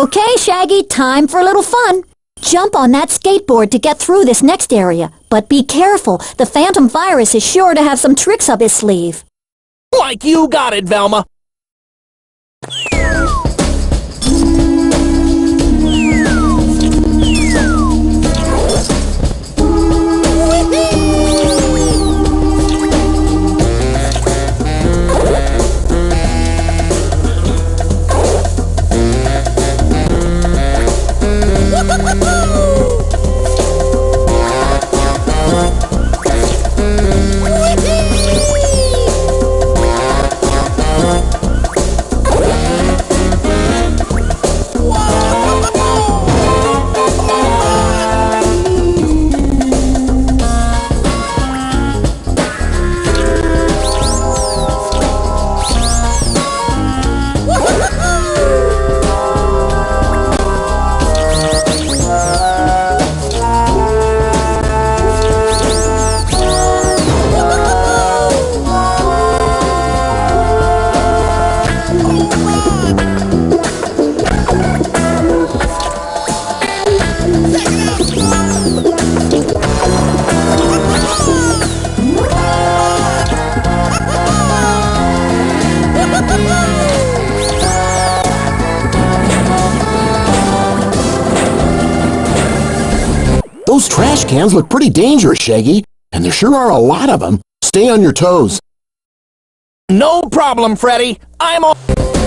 Okay, Shaggy, time for a little fun. Jump on that skateboard to get through this next area. But be careful, the phantom virus is sure to have some tricks up his sleeve. Like you got it, Velma. Those trash cans look pretty dangerous, Shaggy, and there sure are a lot of them. Stay on your toes. No problem, Freddy. I'm on.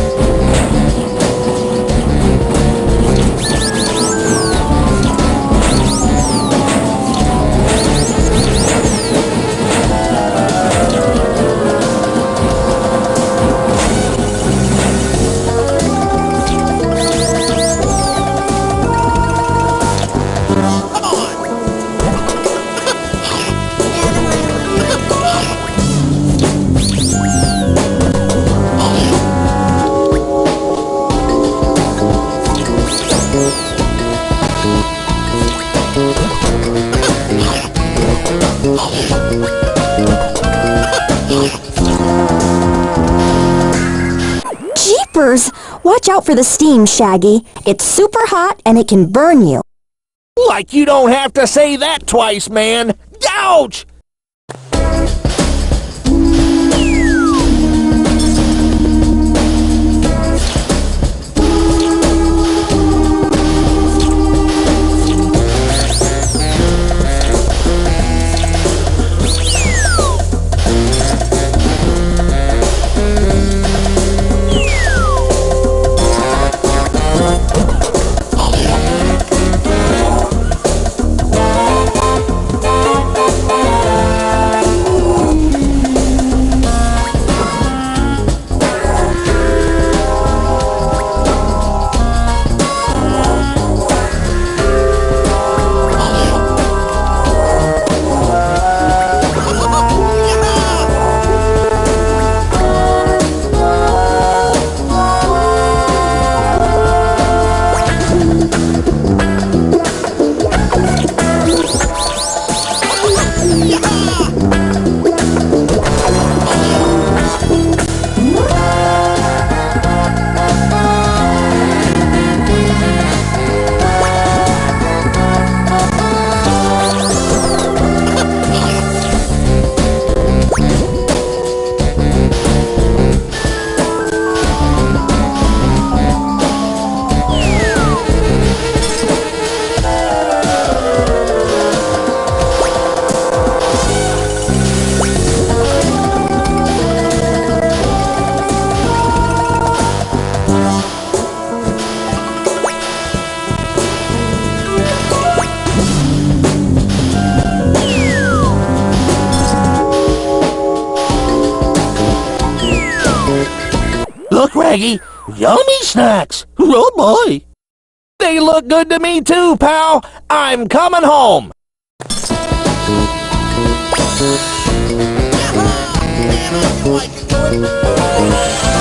Jeepers! Watch out for the steam, Shaggy. It's super hot and it can burn you. Like you don't have to say that twice, man. Ouch! Look, Raggy, yummy snacks. Oh boy. They look good to me too, pal. I'm coming home. Man, I like it.